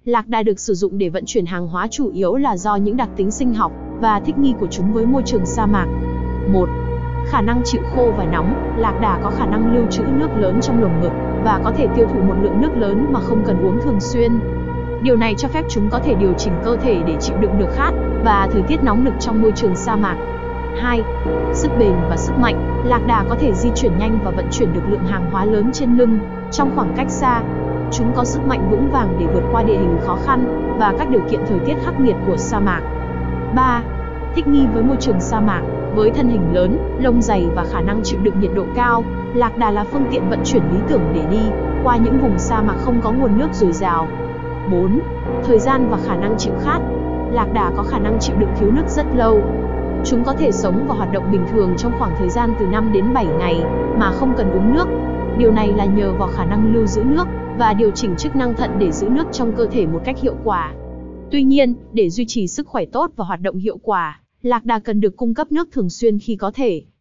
lạc đà được sử dụng để vận chuyển hàng hóa chủ yếu là do những đặc tính sinh học và thích nghi của chúng với môi trường sa mạc. 1. Khả năng chịu khô và nóng. Lạc đà có khả năng lưu trữ nước lớn trong lồng ngực và có thể tiêu thụ một lượng nước lớn mà không cần uống thường xuyên. Điều này cho phép chúng có thể điều chỉnh cơ thể để chịu đựng được khát và thời tiết nóng nực trong môi trường sa mạc. 2. Sức bền và sức mạnh. Lạc đà có thể di chuyển nhanh và vận chuyển được lượng hàng hóa lớn trên lưng trong khoảng cách xa. Chúng có sức mạnh vững vàng để vượt qua địa hình khó khăn và các điều kiện thời tiết khắc nghiệt của sa mạc. 3. Thích nghi với môi trường sa mạc. Với thân hình lớn, lông dày và khả năng chịu đựng nhiệt độ cao, lạc đà là phương tiện vận chuyển lý tưởng để đi qua những vùng sa mạc không có nguồn nước dồi dào. 4. Thời gian và khả năng chịu khát. Lạc đà có khả năng chịu đựng thiếu nước rất lâu. Chúng có thể sống và hoạt động bình thường trong khoảng thời gian từ 5 đến 7 ngày mà không cần uống nước. Điều này là nhờ vào khả năng lưu giữ nước và điều chỉnh chức năng thận để giữ nước trong cơ thể một cách hiệu quả. Tuy nhiên, để duy trì sức khỏe tốt và hoạt động hiệu quả, lạc đà cần được cung cấp nước thường xuyên khi có thể.